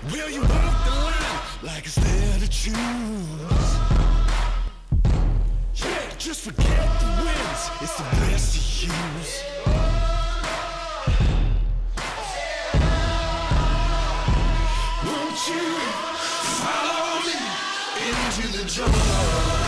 Will you walk the line like it's there to choose? Yeah, just forget the wins, it's the best to use. Won't you follow me into the jungle?